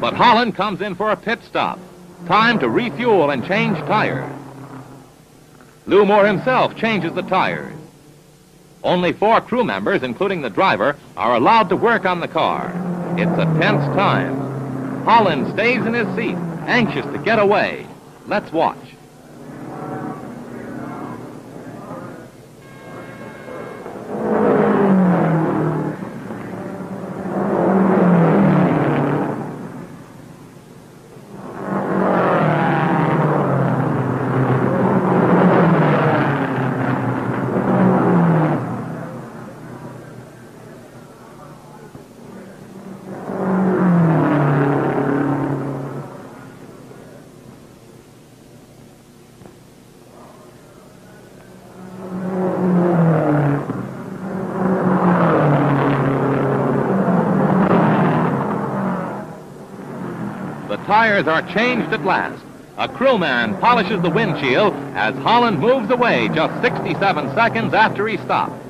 But Holland comes in for a pit stop. Time to refuel and change tires. Lou Moore himself changes the tires. Only 4 crew members, including the driver, are allowed to work on the car. It's a tense time. Holland stays in his seat, anxious to get away. Let's watch. The tires are changed at last. A crewman polishes the windshield as Holland moves away just 67 seconds after he stopped.